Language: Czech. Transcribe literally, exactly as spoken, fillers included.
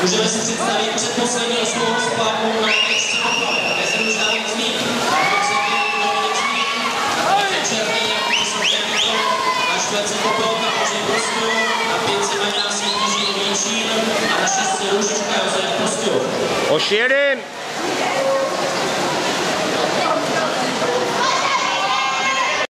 Můžeme si představit předposlední osmou spátku na Extra Popale. Také se už dá víc mít. Černý, jako vysoké tyto. Na čtvrtce Popelka, Ořej Prostějov. Na pětce mají nás Jiří Ovíčín. A na šestce Růžička Josef Prostějov. Už jeden.